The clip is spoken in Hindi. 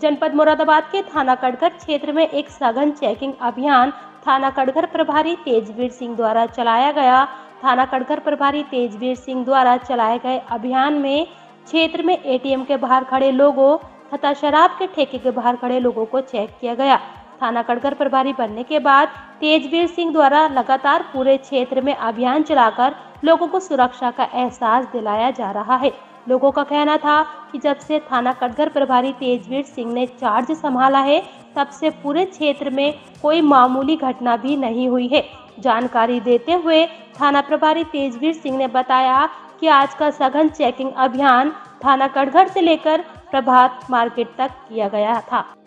जनपद मुरादाबाद के थाना कटघर क्षेत्र में एक सघन चेकिंग अभियान थाना कटघर प्रभारी तेजवीर सिंह द्वारा चलाया गया। थाना कटघर प्रभारी तेजवीर सिंह द्वारा चलाए गए अभियान में क्षेत्र में एटीएम के बाहर खड़े लोगों तथा शराब के ठेके के बाहर खड़े लोगों को चेक किया गया। थाना कटघर प्रभारी बनने के बाद तेजवीर सिंह द्वारा लगातार पूरे क्षेत्र में अभियान चलाकर लोगों को सुरक्षा का एहसास दिलाया जा रहा है। लोगों का कहना था कि जब से थाना कटघर प्रभारी तेजवीर सिंह ने चार्ज संभाला है, तब से पूरे क्षेत्र में कोई मामूली घटना भी नहीं हुई है। जानकारी देते हुए थाना प्रभारी तेजवीर सिंह ने बताया कि आज का सघन चेकिंग अभियान थाना कटघर से लेकर प्रभात मार्केट तक किया गया था।